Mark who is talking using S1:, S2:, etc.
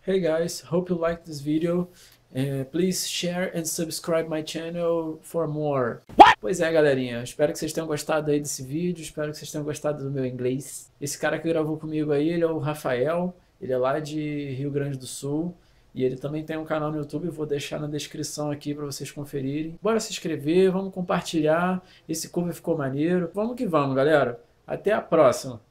S1: Hey guys, hope you like this video. Please share and subscribe my channel for more. Pois é, galerinha, espero que vocês tenham gostado aí desse vídeo, espero que vocês tenham gostado do meu inglês. Esse cara que gravou comigo aí, ele é o Rafael, ele é lá de Rio Grande do Sul. E ele também tem um canal no YouTube, eu vou deixar na descrição aqui para vocês conferirem. Bora se inscrever, vamos compartilhar, esse cover ficou maneiro. Vamos que vamos, galera. Até a próxima.